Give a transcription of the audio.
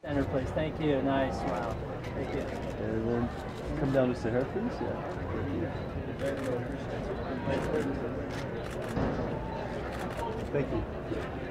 Center, please. Thank you. Nice. Wow. Thank you. And then come down to her, please. Yeah. Thank you. Thank you.